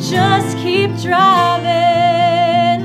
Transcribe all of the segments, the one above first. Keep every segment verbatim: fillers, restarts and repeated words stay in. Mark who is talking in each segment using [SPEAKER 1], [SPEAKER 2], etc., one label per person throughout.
[SPEAKER 1] just keep driving.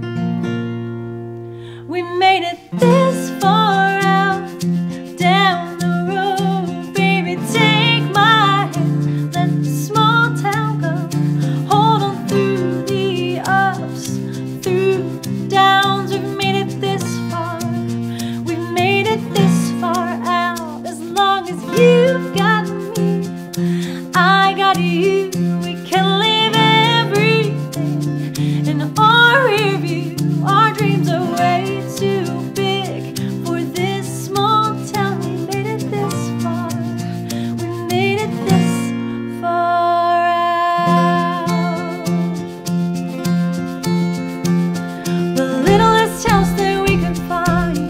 [SPEAKER 1] We made it this far out down the road. Baby, take my hand, let the small town go. Hold on through the ups, through the downs. We've made it this far. We've made it this far out. As long as you've got me, I got you. We can live everything in our rear view. Our dreams are way too big for this small town. We made it this far. We made it this far out. The littlest house that we could find,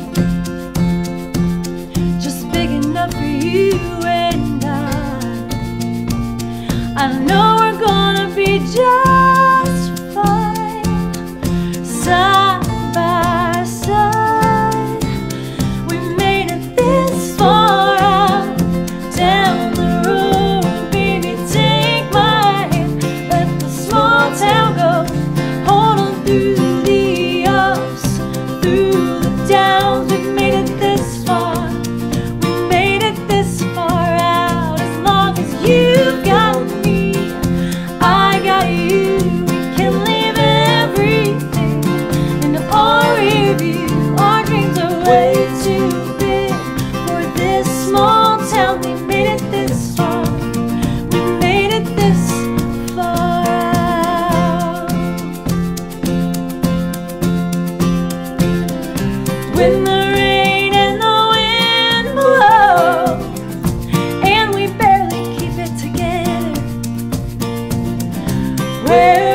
[SPEAKER 1] just big enough for you and I. I know we're gonna be just fine, side by side. We made it this far out down the road. Baby, take my hand, let the small town go. Hold on through the ups, through the downs. We've made it this far. We made it this far out. As long as you've got me, I got you. We can live everything in our rear view. Our dreams are way too big for this small town. We made it this far. We made it this far out. When the rain and the wind blow and we barely keep it together, where